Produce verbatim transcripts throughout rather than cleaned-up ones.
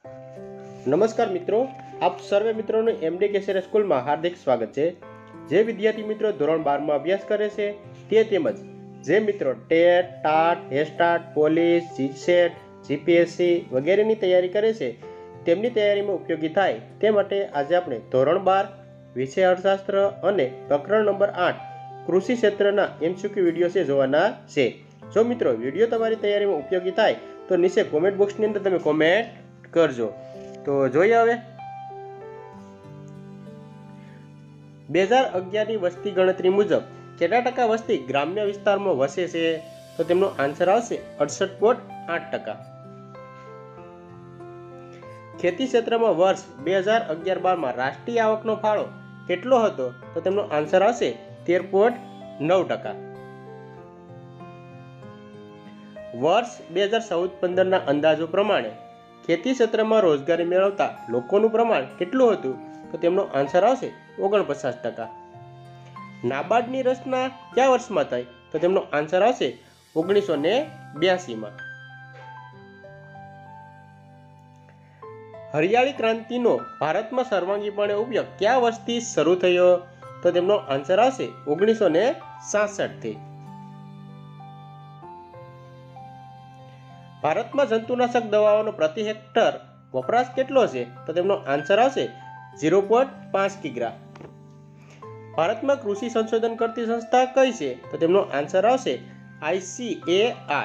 नमस्कार मित्रों, आप सर्वे मित्रों ने एमडी केसरिया स्कूल में हार्दिक स्वागत है। जे विद्यार्थी मित्रों धोरण बार में अभ्यास करे छे ते तेमज जे मित्रों टेट, टाट, हेस्टाट, पोलीस, जीसेट, जीपीएससी वगैरह तैयारी करे छे तेमनी तैयारी में उपयोगी थाय ते माटे आज आपणे धोरण बार विषय अर्थशास्त्र अने प्रकरण नंबर आठ कृषि क्षेत्रना एमसीक्यू विडियो से जोवाना छे। जो मित्रों विडियो तमारी तैयारी में उपयोगी थाय तो नीचे कॉमेंट बॉक्स ની અંદર તમે कॉमेंट करजो। तो જોઈએ હવે બે હજાર અગિયાર ની વસ્તી ગણતરી મુજબ કેટલા ટકા વસ્તી ગ્રામ્ય વિસ્તારમાં વસે છે? તો તેમનો આન્સર આવશે અડસઠ પોઈન્ટ આઠ ટકા। ખેતી ક્ષેત્રમાં વર્ષ બે હજાર અગિયાર બાર માં રાષ્ટ્રીય આવકનો ફાળો કેટલો હતો? તો તેમનો આન્સર આવશે તેર પોઈન્ટ નવ ટકા। વર્ષ બે હજાર ચૌદ પંદર ના અંદાજો પ્રમાણે ખેતી ક્ષેત્રમાં રોજગારી મેળવતા લોકોનું પ્રમાણ કેટલું હતું? તો તેમનો આન્સર આવશે ઓગણપચાસ ટકા। નાબાર્ડની રચના કયા વર્ષમાં થઈ? તો તેમનો આન્સર આવશે ઓગણીસો ને બ્યાસી માં। હરિયાળી ક્રાંતિનો ભારતમાં સર્વાંગીપણે ઉપયોગ કયા વર્ષથી શરૂ થયો? તો તેમનો આન્સર આવશે ઓગણીસો ને સાસઠ થી। ભારતમાં જંતુનાશક દવાઓનો પ્રતિ હેક્ટર વપરાશ કેટલો છે? તો તેમનો આન્સર આવશે ઝીરો પોઈન્ટ પાંચ કિગ્રા। ભારતમાં કૃષિ સંશોધન કરતી સંસ્થા કઈ છે? તો તેમનો આન્સર આવશે આઈસીએઆર।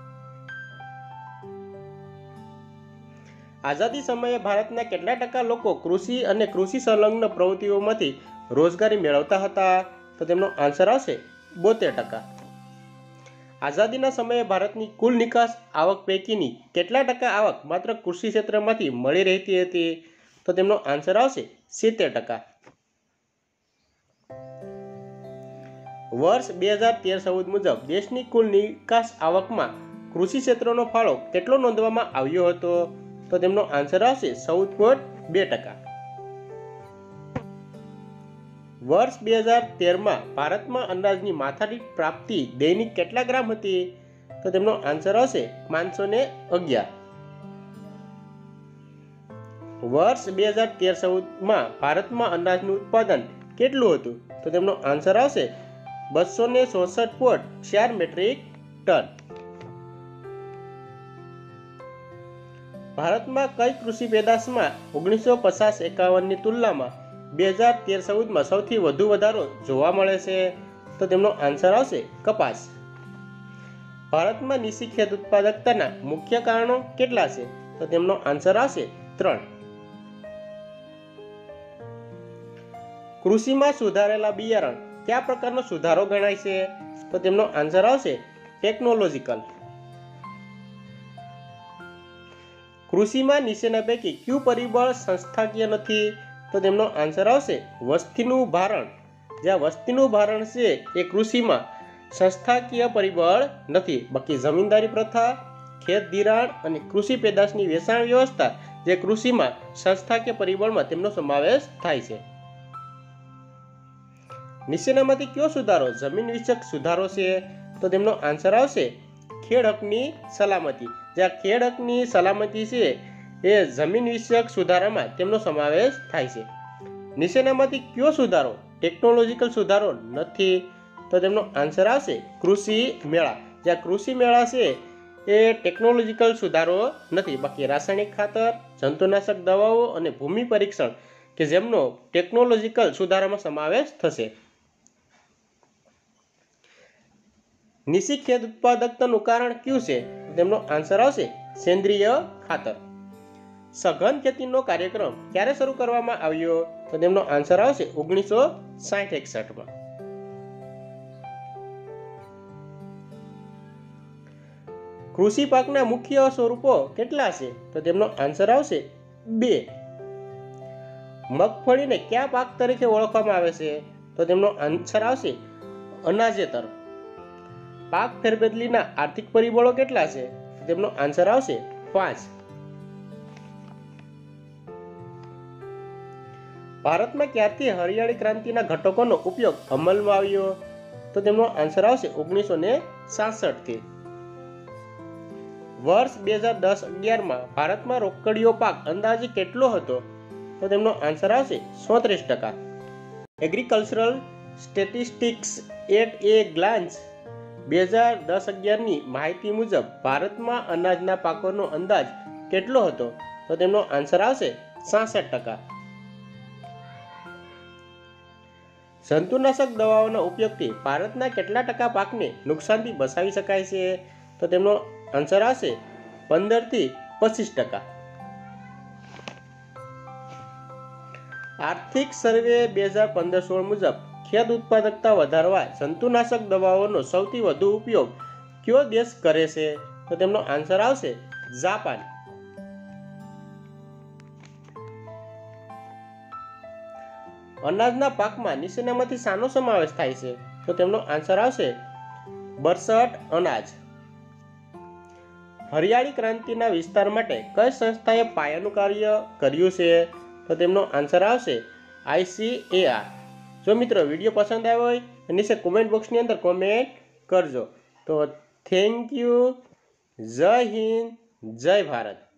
આઝાદી સમયે ભારતના કેટલા ટકા લોકો કૃષિ અને કૃષિ સંલગ્ન પ્રવૃત્તિઓમાંથી રોજગારી મેળવતા હતા? તો તેમનો આન્સર આવશે બોતેર ટકા। આઝાદીના સમયે ભારતની કુલ નિકાસ આવક પૈકીની કેટલા ટકા આવક માત્ર કૃષિ ક્ષેત્રમાંથી મળી રહેતી હતી? તો તેમનો આન્સર આવશે સિત્તેર ટકા। વર્ષ બે હજાર તેર ચૌદ મુજબ દેશની કુલ નિકાસ આવકમાં કૃષિ ક્ષેત્રનો ફાળો કેટલો નોંધવામાં આવ્યો હતો? તો તેમનો આન્સર આવશે ચૌદ પોઈન્ટ બે ટકા। વર્ષ બે હજાર તેર માં ભારતમાં અનાજની માથાદીઠ પ્રાપ્તિ દૈનિક કેટલા ગ્રામ હતી? તો તેમનો આન્સર આવશે પાંચસો ને અગિયાર। વર્ષ બે હજાર તેર ચૌદ માં ભારતમાં અનાજનું ઉત્પાદન કેટલું હતું? તો તેમનો આન્સર આવશે બસો ને ચોસઠ પોઈન્ટ ચાર મેટ્રિક ટન। ભારતમાં કઈ કૃષિ પેદાશમાં ઓગણીસો પચાસ એકાવન ની તુલનામાં બે હજાર તેર ચૌદ માં સૌથી વધુ વધારો જોવા મળે છે? તો તેમનો આન્સર આવશે કપાસ। ભારતમાં નિશી ખેત ઉત્પાદકતાના મુખ્ય કારણો કેટલા છે? તો તેમનો આન્સર આવશે ત્રણ। કૃષિમાં સુધારેલા બિયારણ કયા પ્રકારનો સુધારો ગણાય છે? તો તેમનો આન્સર આવશે ટેકનોલોજીકલ। કૃષિમાં નીચેના પૈકી કયું પરિબળ સંસ્થાકીય નથી? તો તેમનો આન્સર આવશે વસ્તીનું ભારણ। જ્યાં વસ્તીનું ભારણ છે એ કૃષિમાં સંસ્થાકીય પરિબળ નથી, બાકી જમીનદારી પ્રથા, ખેત ધિરાણ અને કૃષિ પેદાશની વેચાણ વ્યવસ્થા જે કૃષિમાં સંસ્થાકીય પરિબળમાં તેમનો સમાવેશ થાય છે। નીચેનામાંથી કયો સુધારો જમીન વિષયક સુધારો છે? તો તેમનો આન્સર આવશે ખેડ હકની સલામતી। જ્યાં ખેડ હકની સલામતી છે એ જમીન વિષયક સુધારામાં તેમનો સમાવેશ થાય છે। નીચેનામાંથી કયો સુધારો ટેકનોલોજીકલ સુધારો નથી? તો તેમનો આન્સર આવશે કૃષિ મેળા। જ્યાં કૃષિ મેળા છે એ ટેકનોલોજીકલ સુધારો નથી, બાકી રાસાયણિક ખાતર, જંતુનાશક દવાઓ અને ભૂમિ પરીક્ષણ કે જેમનો ટેકનોલોજીકલ સુધારામાં સમાવેશ થશે। નિશી ખેત ઉત્પાદકતાનું કારણ કયું છે? તેમનો આન્સર આવશે સેન્દ્રિય ખાતર। સઘન ખેતીનો કાર્યક્રમ ક્યારે શરૂ કરવામાં આવ્યો? તો તેમનો આન્સર આવશે ઓગણીસો સાઠ એકસઠ માં। કૃષિ પાકના મુખ્ય સ્વરૂપો કેટલા છે? તો તેમનો આન્સર આવશે બે। મગફળીને કયા પાક તરીકે ઓળખવામાં આવે છે? તો તેમનો આન્સર આવશે અનાજેતર। પાક ફેરબદલીના આર્થિક પરિબળો કેટલા છે? તેમનો આન્સર આવશે પાંચ। ભારતમાં ક્યારથી હરિયાળી ક્રાંતિના ઘટકોનો ઉપયોગ અમલમાં આવ્યો? તો તેમનો આન્સર આવશે ઓગણીસો ને સાસઠ થી। વર્ષ બે હજાર દસ અગિયારમાં ભારતમાં રોકડીયો પાક અંદાજે કેટલો હતો? તો તેમનો આન્સર આવશે સોત્રીસ ટકા. Agricultural statistics at a glance બે હજાર દસ અગિયારની માહિતી મુજબ ભારતમાં અનાજના પાકોનો અંદાજ કેટલો હતો? તો તેમનો આન્સર આવશે સાસઠ ટકા. જંતુનાશક દવાઓના ઉપયોગથી ભારતના કેટલા ટકા પાકને નુકસાનથી બચાવી શકાય છે? તો તેમનો આન્સર આવશે પંદરથી પચીસ ટકા. આર્થિક સર્વે બે હજાર પંદર સોળ મુજબ ખેત ઉત્પાદકતા વધારવા જંતુનાશક દવાઓનો સૌથી વધુ ઉપયોગ કયો દેશ કરે છે? તો તેમનો આન્સર આવશે જાપાન. અનાજના પાકમાં નીચેનામાંથી શાનો સમાવેશ થાય છે? તો તેમનો આન્સર આવશે બરસટ અનાજ. હરિયાળી ક્રાંતિના વિસ્તાર માટે કઈ સંસ્થાએ પાયાનું કાર્ય કર્યું છે? તો તેમનો આન્સર આવશે આઈ સી એ આર. જો મિત્રો વિડીયો પસંદ આવ્યો હોય તો નીચે કોમેન્ટ બોક્સની અંદર કોમેન્ટ કરજો. તો થેન્ક યુ. જય હિન્દ, જય ભારત.